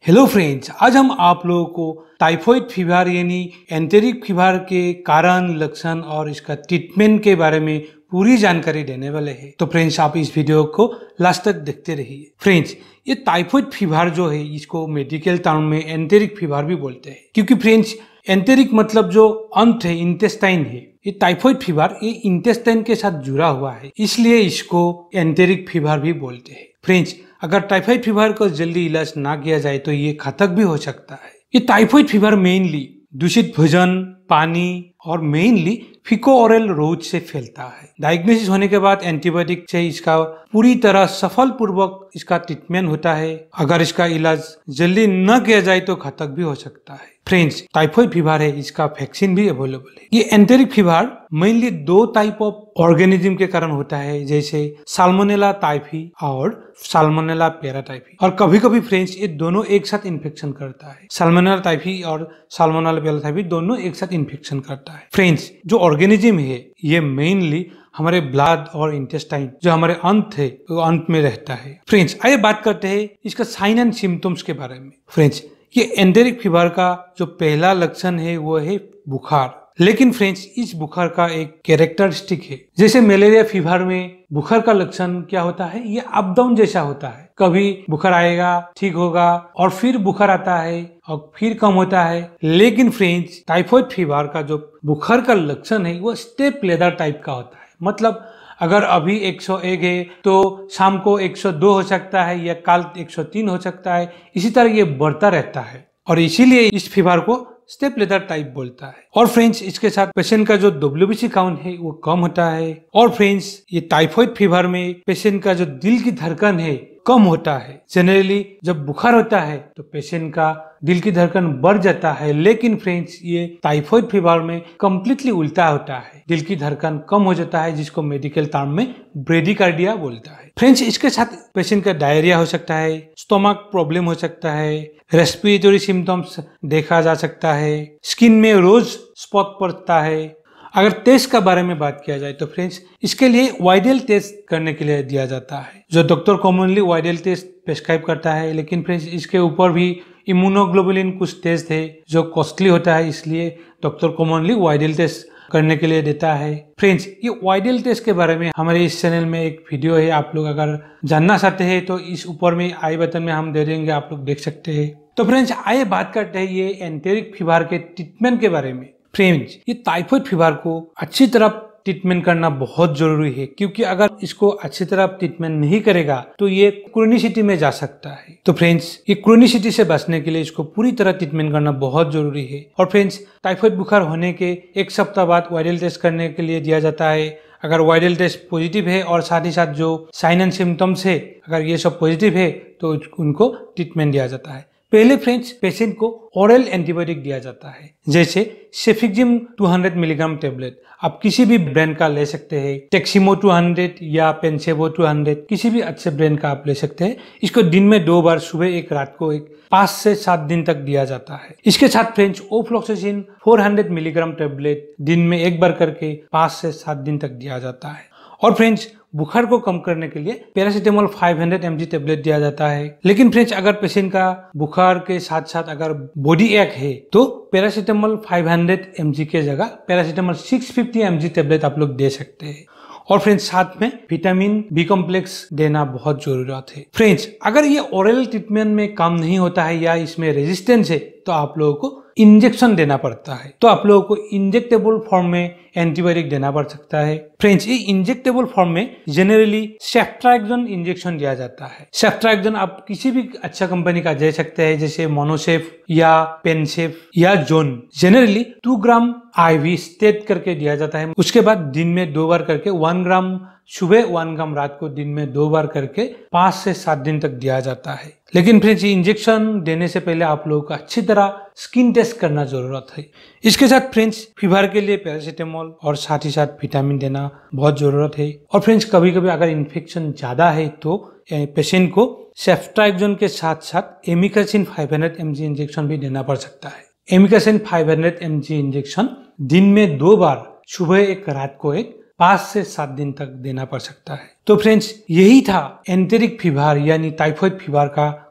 Hello friends, आज हम आप लोगों को टाइफाइड फीवर यानी एंटेरिक फीवर के कारण, लक्षण और इसका ट्रीटमेंट के बारे में पूरी जानकारी देने वाले हैं। तो फ्रेंड्स, आप इस वीडियो को लास्ट तक देखते रहिए। फ्रेंड्स, ये टाइफाइड फीवर जो है इसको मेडिकल टर्म में एंटेरिक फीवर भी बोलते हैं, क्योंकि फ्रेंड्स एंटेरिक मतलब जो अंत है, इंटेस्टाइन है। ये टाइफाइड फीवर ये इंटेस्टाइन के साथ जुड़ा हुआ है, इसलिए इसको एंटेरिक फीवर भी बोलते हैं। फ्रेंड्स, अगर टाइफाइड फीवर को जल्दी इलाज ना किया जाए तो ये घातक भी हो सकता है। ये टाइफाइड फीवर मेनली दूषित भोजन, पानी और मेनली फीको ओरल रोग से फैलता है। डायग्नोसिस होने के बाद एंटीबायोटिक से इसका पूरी तरह सफल पूर्वक इसका ट्रीटमेंट होता है। अगर इसका इलाज जल्दी न किया जाए तो घातक भी हो सकता है। फ्रेंड्स, टाइफाइड फीवर है, इसका वैक्सीन भी अवेलेबल है। ये एंटेरिक फीवर मेनली दो टाइप ऑफ ऑर्गेनिज्म के कारण होता है, जैसे साल्मोनेला टाइफी और साल्मोनेला पैराटाइफी। और कभी कभी फ्रेंड्स ये दोनों एक साथ इन्फेक्शन करता है। साल्मोनेला टाइफी और साल्मोनेला पैराटाइफी दोनों एक साथ इन्फेक्शन करता है। फ्रेंड्स, जो ऑर्गेनिज्म है ये मेनली हमारे ब्लड और इंटेस्टाइन जो हमारे अंत है वो अंत में रहता है। फ्रेंड्स, आइए बात करते हैं इसका साइन एंड सिम्टम्स के बारे में। फ्रेंड्स, ये एंटेरिक फीवर का जो पहला लक्षण है वो है बुखार। लेकिन फ्रेंड्स, इस बुखार का एक कैरेक्टरिस्टिक है। जैसे मलेरिया फीवर में बुखार का लक्षण क्या होता है, ये अप डाउन जैसा होता है। कभी बुखार आएगा, ठीक होगा और फिर बुखार आता है और फिर कम होता है। लेकिन फ्रेंड्स, टाइफाइड फीवर का जो बुखार का लक्षण है वो स्टेप लेदर टाइप का होता है। मतलब अगर अभी 101 है तो शाम को 102 हो सकता है या कल 103 हो सकता है। इसी तरह ये बढ़ता रहता है और इसीलिए इस फीवर को स्टेप लेदर टाइप बोलता है। और फ्रेंड्स, इसके साथ पेशेंट का जो WBC काउंट है वो कम होता है। और फ्रेंड्स, ये टाइफाइड फीवर में पेशेंट का जो दिल की धड़कन है कम होता है। जनरली जब बुखार होता है तो पेशेंट का दिल की धड़कन बढ़ जाता है। लेकिन फ्रेंड्स, ये टाइफाइड फीवर में कम्प्लीटली उल्टा होता है, दिल की धड़कन कम हो जाता है, जिसको मेडिकल टर्म में ब्रेडिकार्डिया बोलता है। फ्रेंड्स, इसके साथ पेशेंट का डायरिया हो सकता है, स्टोमक प्रॉब्लम हो सकता है, रेस्पिरेटरी सिम्टम्स देखा जा सकता है, स्किन में रोज स्पॉट पड़ता है। अगर टेस्ट का बारे में बात किया जाए तो फ्रेंड्स, इसके लिए वाइडल टेस्ट करने के लिए दिया जाता है, जो doctor commonly Widal test prescribe करता है। लेकिन फ्रेंड्स, इसके ऊपर भी इम्यूनोग्लोबुलिन कुछ टेस्ट है जो कॉस्टली होता है, इसलिए डॉक्टर कॉमनली वाइडल टेस्ट करने के लिए देता है। फ्रेंड्स, ये वाइडल टेस्ट के बारे में हमारे इस चैनल में एक वीडियो है, आप लोग अगर जानना चाहते हैं तो इस ऊपर में आई बटन में हम दे देंगे, आप लोग देख सकते हैं। तो फ्रेंड्स, आइए बात करते हैं ये एंटेरिक फीवर के ट्रीटमेंट के बारे में। फ्रेंड्स, ये टाइफाइड फीवर को अच्छी तरह ट्रीटमेंट करना बहुत जरूरी है, क्योंकि अगर इसको अच्छी तरह ट्रीटमेंट नहीं करेगा तो ये क्रोनिसिटी में जा सकता है। तो फ्रेंड्स, ये क्रोनिसिटी से बचने के लिए इसको पूरी तरह ट्रीटमेंट करना बहुत जरूरी है। और फ्रेंड्स, टाइफाइड बुखार होने के एक सप्ताह बाद वायरल टेस्ट करने के लिए दिया जाता है। अगर वायरल टेस्ट पॉजिटिव है और साथ ही साथ जो साइन एंड सिम्टम्स है, अगर ये सब पॉजिटिव है तो उनको ट्रीटमेंट दिया जाता है। पहले फ्रेंड्स, पेशेंट को ओरल एंटीबायोटिक दिया जाता है, जैसे सेफिक्जिम 200 मिलीग्राम टेबलेट। आप किसी भी ब्रांड का ले सकते हैं, टेक्सिमो 200 या पेंसेबो 200, किसी भी अच्छे ब्रांड का आप ले सकते हैं। इसको दिन में 2 बार, सुबह एक, रात को एक, 5 से 7 दिन तक दिया जाता है। इसके साथ फ्रेंड्स, ओफ्लॉक्सासिन 400 मिलीग्राम टेबलेट दिन में एक बार करके 5 से 7 दिन तक दिया जाता है। और फ्रेंड्स, बुखार को कम करने के लिए पैरासीटामोल 500 mg टेबलेट दिया जाता है। लेकिन फ्रेंड्स, अगर पेशेंट का बुखार के साथ साथ अगर बॉडी एक है तो पैरासीटामोल 500 mg के जगह पैरासीटामोल 650 mg टेबलेट आप लोग दे सकते हैं। और फ्रेंड्स, साथ में विटामिन बी कॉम्प्लेक्स देना बहुत जरूरत है। फ्रेंड्स, अगर ये ओरल ट्रीटमेंट में काम नहीं होता है या इसमें रेजिस्टेंस है तो आप लोगों को इंजेक्शन देना पड़ता है। तो आप लोगों को इंजेक्टेबल फॉर्म में एंटीबायोटिक देना पड़ सकता है। फ्रेंड्स, ये इंजेक्टेबल फॉर्म में जनरली सेफ्ट्राक्सोन इंजेक्शन दिया जाता है। सेफ्ट्राक्सोन आप किसी भी अच्छा कंपनी का दे सकते हैं, जैसे मोनोसेफ या पेनसेफ या जोन। जनरली 2 ग्राम IV स्टेट करके दिया जाता है। उसके बाद दिन में 2 बार करके 1 ग्राम सुबह, 1 ग्राम रात को, दिन में 2 बार करके 5 से 7 दिन तक दिया जाता है। लेकिन फ्रेंड्स, इंजेक्शन देने से पहले आप लोगों को अच्छी तरह स्किन टेस्ट करना जरूरत है। इसके साथ फ्रेंड्स, फीवर के लिए पैरासीटामोल और साथ ही साथ विटामिन देना बहुत जरूरत है। और फ्रेंड्स, कभी कभी अगर इन्फेक्शन ज्यादा है तो पेशेंट को सेफ्ट्राक्सोन के साथ साथ एमिकासिन 500 mg इंजेक्शन भी देना पड़ सकता है। एमिकासिन 500 mg इंजेक्शन दिन में 2 बार, सुबह एक, रात को एक, 5 से 7 दिन तक देना पड़ सकता है। तो फ्रेंड्स, यही था एंटेरिक फीवर यानी टाइफाइड फीवर का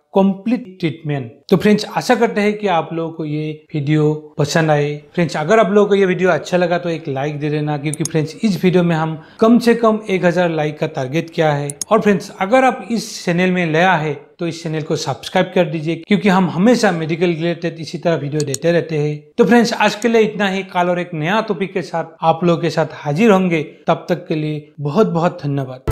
कंप्लीट ट्रीटमेंट। तो फ्रेंड्स आशा करते हैं कि आप लोगों को ये वीडियो पसंद आए। फ्रेंड्स अगर आप लोगों को ये वीडियो अच्छा लगा तो एक लाइक दे देना, क्योंकि फ्रेंड्स इस वीडियो में हम कम से कम 1000 लाइक का टारगेट किया है। और फ्रेंड्स अगर आप इस चैनल में नया है तो इस चैनल को सब्सक्राइब कर दीजिए, क्योंकि हम हमेशा मेडिकल रिलेटेड इसी तरह वीडियो देते रहते हैं। तो फ्रेंड्स आज के लिए इतना ही। कल और एक नया टॉपिक के साथ आप लोगों के साथ हाजिर होंगे। तब तक के लिए बहुत बहुत धन्यवाद।